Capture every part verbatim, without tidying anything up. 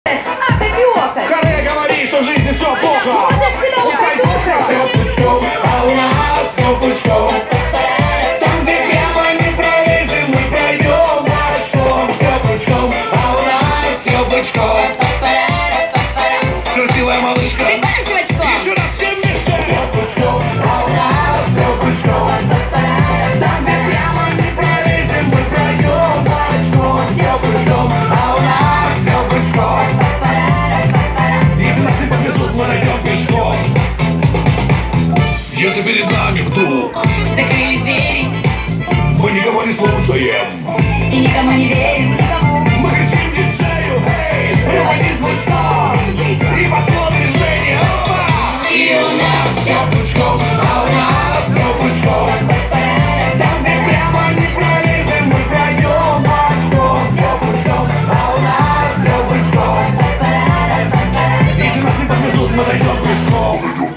А, копиока! Харе, говори, что в жизни все плохо! Можешь себя укатухать! Все пучком, а у нас все пучком. Там, где прямо не пролезем, мы пройдем пешком. Все пучком, а у нас все пучком. Красивая малышка. Прикольным чувачком! Еще раз все вместе. Все пучком, а у нас все пучком. Там, где прямо не пролезем, мы пройдем пешком. Все пучком, а у нас все пучком. Если нас не подвезут, мы найдем пешком. Если перед нами вдруг Закрылись двери мы никого не слушаем, и никому не верим. Никому. мы кричим диджею, эй, Рубаки звучком. и пошло движение. Опа! И у нас Все пучком, а у нас все пучком. Там, где прямо не пролезем, мы пройдем пешком. Все пучком, а у нас все пучком. Если нас не подвезут, мы дойдем пешком.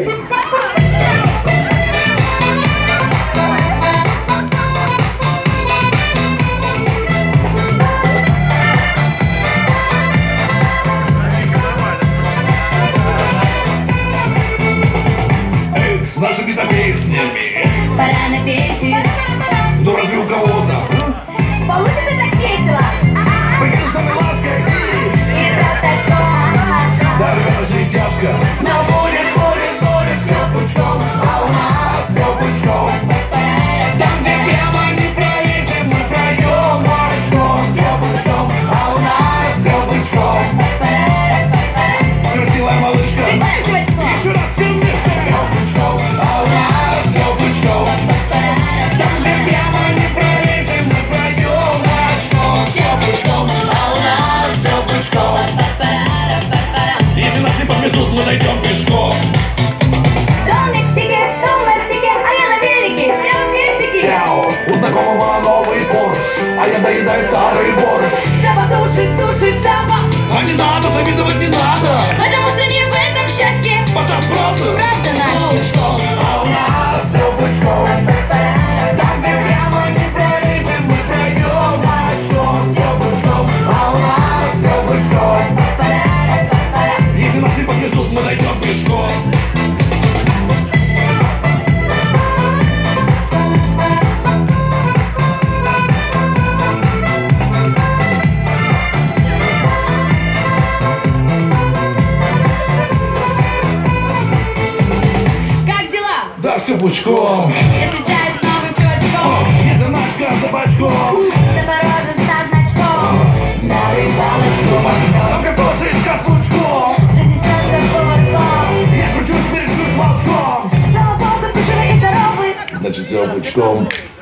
Эх, с нашими-то песнями. Пора на пенсию. Ну разве у кого-то Получится так весело. прикинь самой лаской? И просто очком. Да, ребята, жить тяжко. Но будет, будет, будет все пучком. А у нас все пучком. Там, где прямо не пролезем, мы пройдем пешком. Все пучком, а у нас все пучком. Красивая малышка. Прикольным чувачком! Еще раз все вместе. Все пучком, а у нас все пучком. Там, где прямо не пролезем, мы пройдем пешком. Все пучком, а у нас все пучком. Если нас не подвезут, мы дойдем пешком. То в Мексике, то в Мексике, а я на береге, чем персики. Чао, у знакомого новый Порш, а я доедаю старый борщ. Жаба душит, душит жаба, А не надо, завидовать не надо. потому что не в этом счастье. Потому правда. Правда, Настя? А у нас все пучком. Там, где прямо не пролезем, мы пройдем пешком. Все пучком, а у нас все пучком. Если нас не подвезут, мы дойдем пешком. Как дела? Да, все пучком. Я встречаюсь с новым чувачком. Не заначка, за бачком. Запорожец со значком. На рыбалочку. Там картошечка с лучком. Жизнь несется кувырком. Я кручусь, верчусь волчком. Слава богу, все живы и здоровы. Значит, все пучком.